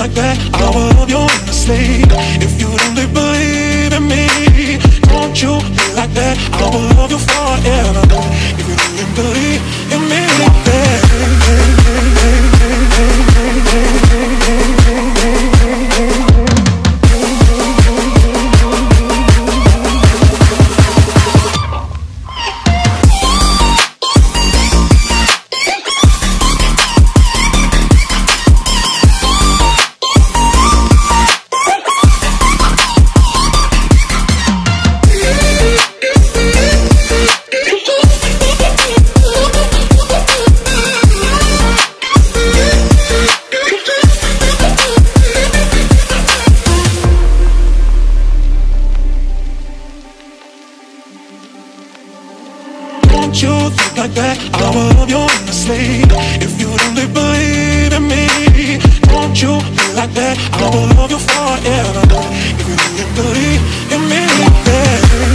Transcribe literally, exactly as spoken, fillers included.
like that, I will love you endlessly. If you really believe in me, don't you be like that, I will love you forever. If you really believe in me, don't you think like that, I will love you endlessly. If you really believe in me, don't you be like that, I will love you forever. If you really believe in me, yeah.